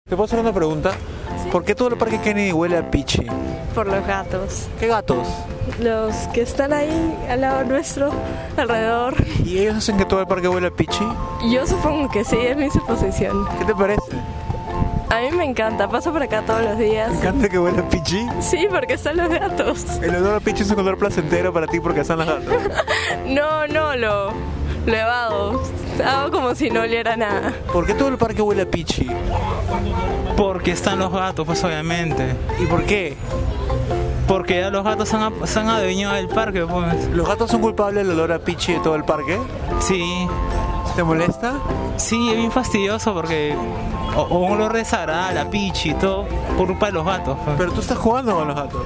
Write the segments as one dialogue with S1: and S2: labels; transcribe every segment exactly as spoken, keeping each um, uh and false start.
S1: ¿Te puedo hacer una pregunta?
S2: Sí.
S1: ¿Por qué todo el parque Kennedy huele a pichi?
S2: Por los gatos.
S1: ¿Qué gatos?
S2: Los que están ahí al lado nuestro, alrededor.
S1: ¿Y ellos hacen que todo el parque huele a pichi?
S2: Yo supongo que sí, es mi suposición.
S1: ¿Qué te parece?
S2: A mí me encanta, paso por acá todos los días.
S1: ¿Te encanta que huele a pichi?
S2: Sí, porque están los gatos.
S1: El olor a pichi es un olor placentero para ti porque están los gatos.
S2: No, no, lo, lo evado. Hago como si no oliera nada.
S1: ¿Por qué todo el parque huele a pichi?
S3: Porque están los gatos, pues obviamente.
S1: ¿Y por qué?
S3: Porque ya los gatos se han, se han adueñado del parque, pues.
S1: ¿Los gatos son culpables del olor a pichi de todo el parque?
S3: Sí,
S1: ¿Te molesta?
S3: sí, es bien fastidioso porque... O, o un olor desagradable, a pichi y todo, por culpa de los gatos, pues.
S1: Pero tú estás jugando con los gatos.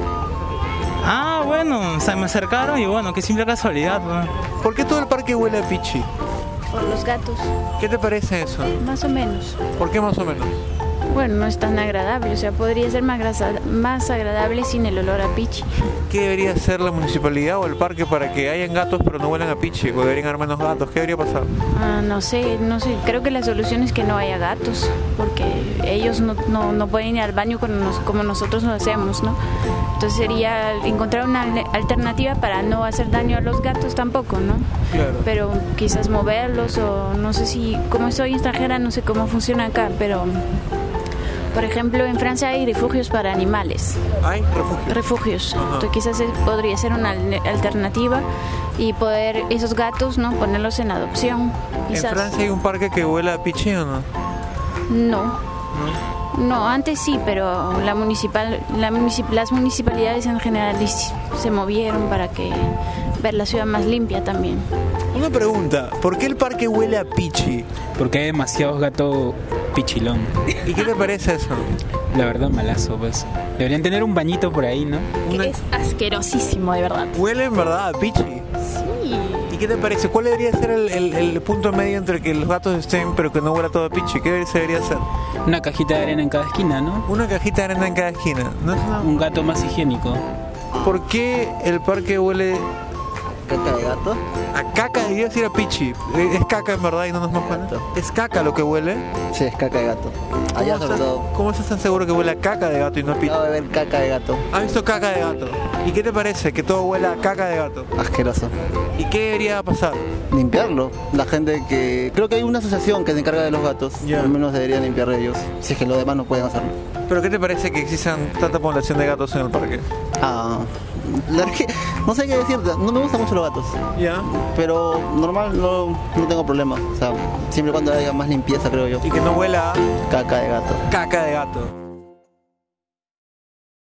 S3: Ah, bueno, se me acercaron y bueno, qué simple casualidad, pues.
S1: ¿Por qué todo el parque huele a pichi?
S4: Por los gatos,
S1: ¿Qué te parece eso?
S4: más o menos.
S1: ¿Por qué más o menos?
S4: Bueno, no es tan agradable, o sea, podría ser más, grasa- más agradable sin el olor a pichi.
S1: ¿Qué debería hacer la municipalidad o el parque para que hayan gatos pero no huelan a pichi? ¿O deberían haber menos gatos? ¿Qué debería pasar?
S4: Ah, no sé, no sé, creo que la solución es que no haya gatos, porque ellos no, no, no pueden ir al baño con nos- como nosotros lo hacemos, ¿no? Entonces sería encontrar una al- alternativa para no hacer daño a los gatos tampoco, ¿no?
S1: Claro.
S4: Pero quizás moverlos o no sé si, como soy extranjera, no sé cómo funciona acá, pero... Por ejemplo, en Francia hay refugios para animales,
S1: ¿Hay refugio?
S4: refugios.
S1: Ajá.
S4: Entonces quizás es- podría ser una al- alternativa y poder esos gatos, ¿no? Ponerlos en adopción.
S1: ¿En
S4: Quizás.
S1: Francia hay un parque que huele a pichi o no?
S4: No. No, antes sí, pero la municipal, la municip- las municipalidades en general dis- se movieron para que ver la ciudad más limpia también.
S1: Una pregunta, ¿por qué el parque huele a pichi?
S5: Porque hay demasiados gatos pichilón.
S1: ¿Y qué te parece eso?
S5: La verdad, malazo, pues. Deberían tener un bañito por ahí, ¿no?
S1: Una-
S6: Es asquerosísimo, de verdad.
S1: ¿Huele en verdad a pichi?
S6: Sí.
S1: ¿Y qué te parece? ¿Cuál debería ser el, el- el punto medio entre que los gatos estén pero que no huela todo a pichi? ¿Qué se debería hacer?
S5: Una cajita de arena en cada esquina, ¿no?
S1: Una cajita de arena en cada esquina. ¿No es una-
S5: Un gato más higiénico.
S1: ¿Por qué el parque huele
S7: Caca de gato.
S1: a caca? Debería decir a pichi. Eh, Es caca en verdad y no nos damos cuenta. ¿Es caca lo que huele?
S7: Sí, es caca de gato.
S1: ¿Cómo
S7: Allá sobre
S1: estás,
S7: todo.
S1: ¿Cómo estás tan seguro que huele a caca de gato y no a pichi?
S7: Acabo de ver caca de gato.
S1: ¿Has visto caca de gato? ¿Y qué te parece? Que todo huela a caca de gato.
S7: Asqueroso.
S1: ¿Y qué debería pasar?
S7: Limpiarlo. La gente que... Creo que hay una asociación que se encarga de los gatos.
S1: Ya.
S7: Al menos deberían limpiar ellos. Si es que los demás no pueden hacerlo.
S1: ¿Pero qué te parece que existan tanta población de gatos en el parque?
S7: Ah... La verdad que no sé qué decirte. No me gustan mucho los gatos.
S1: Ya.
S7: Pero normal, no, no tengo problema. O sea, siempre y cuando haya más limpieza, creo yo.
S1: Y que no huela a
S7: Caca de gato.
S1: caca de gato.